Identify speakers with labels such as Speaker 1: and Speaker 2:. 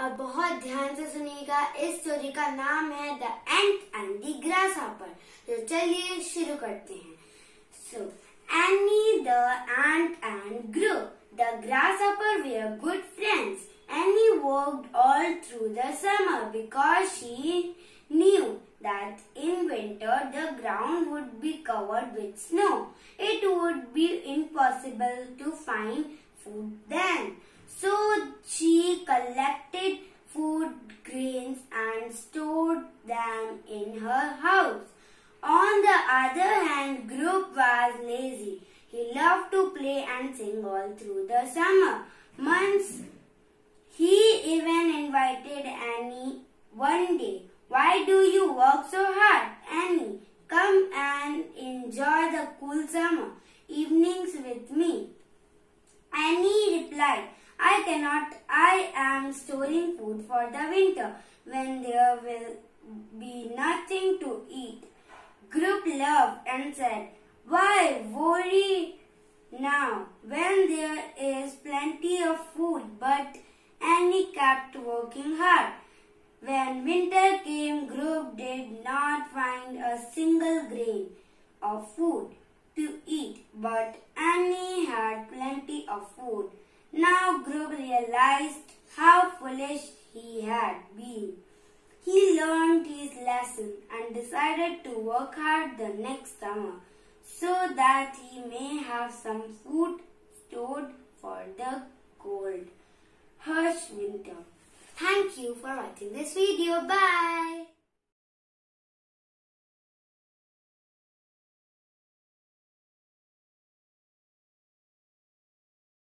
Speaker 1: अब बहुत ध्यान से सुनिएगा। इस स्टोरी का नाम है the ant and the grasshopper. तो चलिए शुरू करते हैं। So, Annie the ant and Grub, the grasshopper were good friends. Annie worked all through the summer because she knew that in winter the ground would be covered with snow. It would be impossible to find food then. So she collected food grains and stored them in her house. On the other hand, Grub was lazy. He loved to play and sing all through the summer months. He even invited Annie one day. "Why do you work so hard, Annie? Come and enjoy the cool summer evenings with me." Annie replied, "I cannot. I am storing food for the winter when there will be nothing to eat." Grub laughed and said, "Why worry now when there is plenty of food?" But Annie kept working hard. When winter came, Grub did not find a single grain of food to eat, but Annie had plenty of food. Now Grub realized how foolish he had been. He learned his lesson and decided to work hard the next summer so that he may have some food stored for the cold, harsh winter. Thank you for watching this video. Bye.